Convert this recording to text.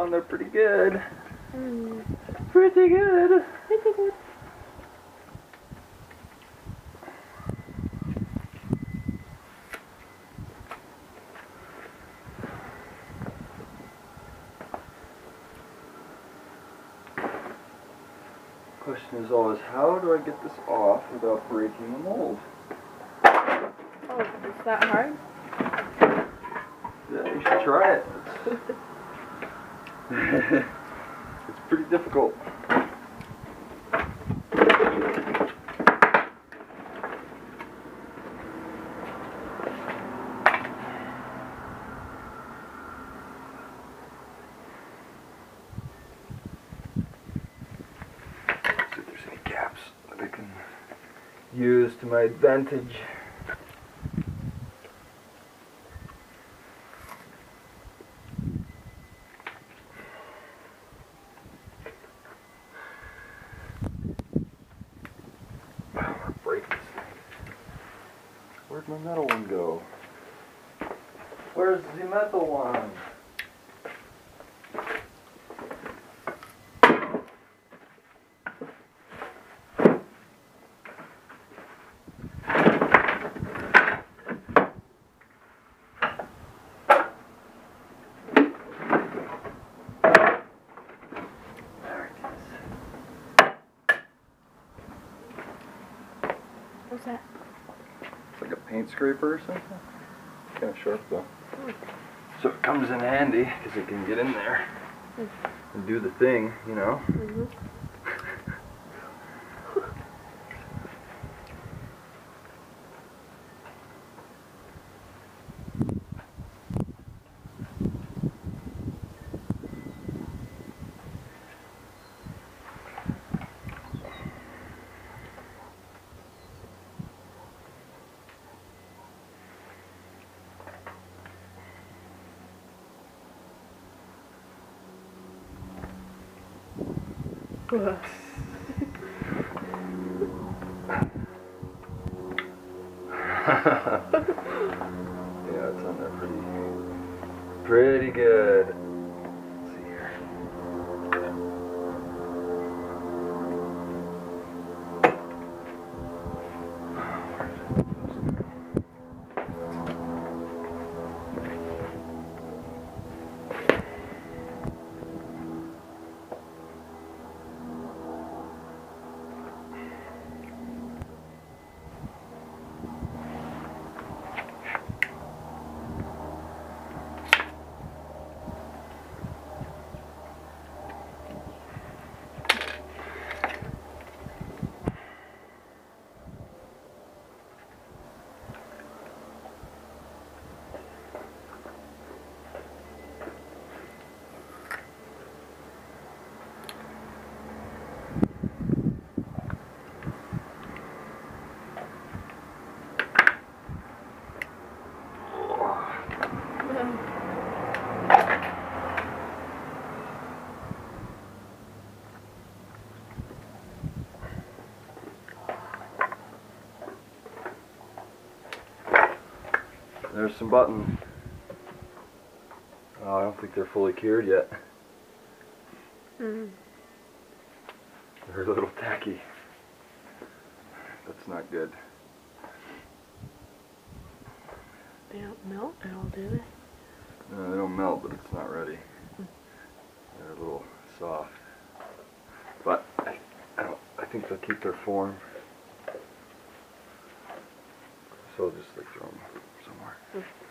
on there pretty good. Pretty good. Pretty good. Question is always, how do I get this off without breaking the mold? Oh, is that hard? Yeah, you should try it. It's pretty difficult. See if there's any gaps that I can use to my advantage. Break this thing. Where'd my metal one go? Where's the metal one? What's that? It's like a paint scraper or something. Kind of sharp though. So it comes in handy because it can get in there and do the thing, you know. Yeah, it's on there pretty good. Let's see here. There's some buttons. Oh, I don't think they're fully cured yet. They're a little tacky. That's not good. they don't melt at all, do they? No, they don't melt, but it's not ready. They're a little soft. But I think they'll keep their form. So I'll just like throw them somewhere.